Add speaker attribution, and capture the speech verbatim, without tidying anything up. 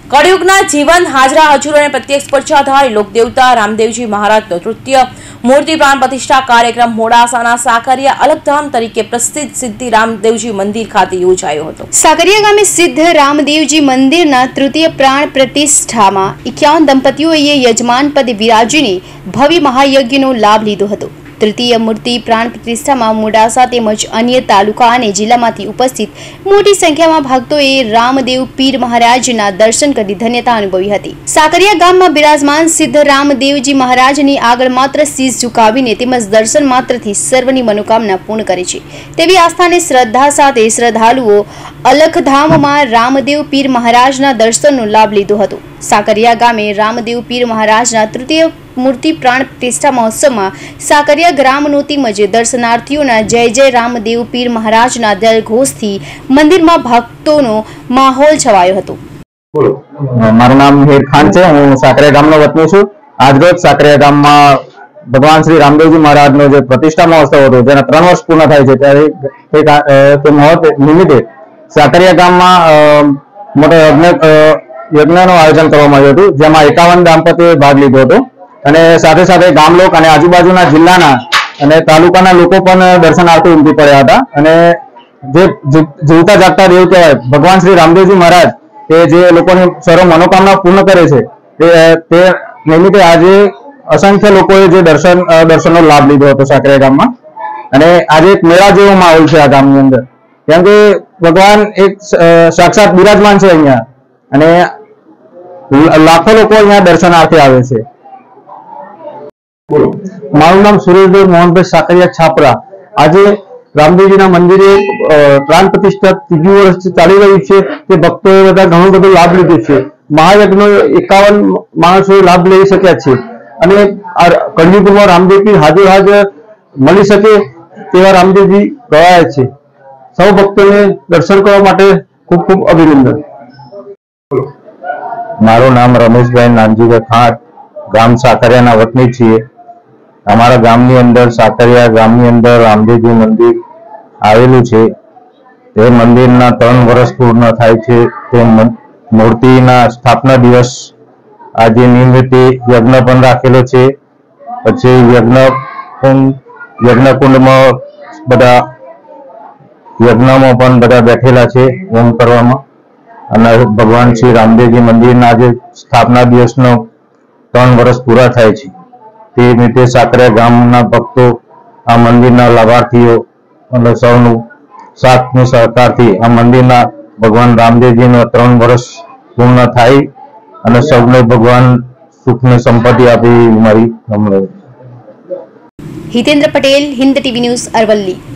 Speaker 1: કળયુગના જીવન હાજરા હજુર અને પ્રત્યક્ષ પરચાધારી લોકદેવતા રામદેવજી મહારાજનો તૃતીય મૂર્તિ પ્રાણ પ્રતિષ્ઠા કાર્યક્રમ મોડાસાના સાકરિયા અલગધામ તરીકે પ્રસિદ્ધ સિદ્ધિ રામદેવજી મંદિર ખાતે યોજાયો હતો।
Speaker 2: સાકરિયા ગામે સિદ્ધ રામદેવજી મંદિરના તૃતીય પ્રાણ પ્રતિષ્ઠામાં એકાવન દંપતીઓએ યજમાન પદે વિરાજીને ભવ્ય મહાયજ્ઞનો લાભ લીધો હતો। तृतीय मूर्ति प्राण प्रतिष्ठा में मोडासा तेमज अन्य तालुका और जिल्लामांथी उपस्थित मोटी संख्या में भक्तों रामदेव पीर महाराजना दर्शन करी धन्यता अनुभवी हती। साकरिया गाम में बिराजमान सिद्ध रामदेवजी महाराजनी आगळ मात्र शीश झुकावीने तेमज दर्शन मात्रथी सर्वनी मनोकामना पूर्ण करे छे तेवी आस्थाने श्रद्धा साथे श्रद्धालुओ अलखधाम में रामदेव पीर महाराजना दर्शननो लाभ लीधो हतो। साकरिया गामे रामदेव पीर महाराजना तृतीय मूर्ति प्राण प्रतिष्ठा महोत्सव में साकरिया ग्रामनो તેમજ दर्शनार्थीओना जय जय रामदेव पीर महाराजना जय घोष थी मंदिर में भक्तों माहौल छवायो हतो।
Speaker 3: मारू नाम हेर खान है, हूँ साकरिया गामनो वतनी छुं। आज रोज साकरिया गाम में भगवान श्री रामदेवजी महाराज नो जो प्रतिष्ठा महोत्सव हतो जेना त्रण वर्ष पूर्ण थाय छे त्यारे ते महोत्सव निमित्ते साकरिया गाम में मोटो यज्ञ यज्ञनो आयोजन करवामां आव्युं हतुं जेमां एकावन दाम्पत्योए भाग लीधो हतो અને સાથે સાથે ગામ લોક અને આજુબાજુના જિલ્લાના અને તાલુકાના લોકો પણ દર્શનાર્થે ઉમટી પડ્યા હતા અને જે જીવતા જાગતા દેવ કહેવાય ભગવાન શ્રી રામદેવજી મહારાજ તે જે લોકોની સર્વ મનોકામના પૂર્ણ કરે છે તે નિમિત્તે આજે અસંખ્ય લોકોએ જે દર્શન દર્શનનો લાભ લીધો હતો સાકરિયા ગામમાં અને આજે એક મેળા જેવો માહોલ છે આ ગામની અંદર કેમ કે ભગવાન એક સાક્ષાત બિરાજમાન છે અહીંયા અને લાખો લોકો અહીંયા દર્શનાર્થે આવે છે। मारू नाम सुरेशदेव मोहनभाई साकरिया छापरा। आज रामदेवजी मंदिर प्राण प्रतिष्ठा तीजू वर्ष चाली रही है ते भक्तों बधा घणो बधो लाभ लीधो छे। महायज्ञ एकावन माणसों लाभ लई शक्या छे अने कलयुगमां रामदेव पीर हाजर हाजर मळी शके तेवा रामदेवजी गवाया छे। सौ भक्तों दर्शन करवा माटे खूब खूब अभिनंदन।
Speaker 4: मारू नाम रमेशभाई नानजीभाई खाट, गाम साकरियाना वतनी छीए। अमारा गामनी अंदर साकरिया गामनी अंदर रामदेवजी मंदिर आवेलू छे। ते मंदिरना त्रण वर्ष पूर्ण थाय छे। ते मूर्तिना स्थापना दिवस आज निमित्ते यज्ञ पण राखेलो छे। पछी यज्ञ कुंड यज्ञ कुंडमां बधा यज्ञमां पण बधा बैठेला छे होम करवामां અને ભગવાન શ્રી રામદેવજી મંદિરના આજે સ્થાપના દિવસનો ત્રણ વર્ષ પૂરા થાય છે તે નિમિત્તે સાકરિયા ગામના ભક્તો આ મંદિરના લાભાર્થીઓ અને સૌનું સાથની સહકારથી આ મંદિરના ભગવાન રામદેવજીનો ત્રણ વર્ષ પૂર્ણ થાય અને સૌને ભગવાન સુખ ને સંપત્તિ આપે મારી કામના।
Speaker 2: Hitendra Patel, Hind TV news, Aravalli.